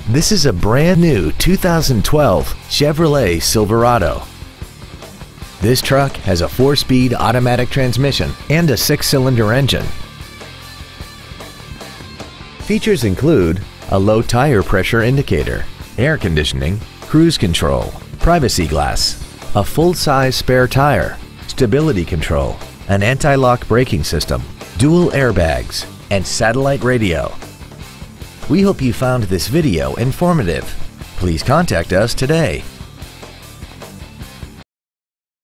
This is a brand new 2012 Chevrolet Silverado. This truck has a 4-speed automatic transmission and a 6-cylinder engine. Features include a low tire pressure indicator, air conditioning, cruise control, privacy glass, a full-size spare tire, stability control, an anti-lock braking system, dual airbags, and satellite radio. We hope you found this video informative. Please contact us today.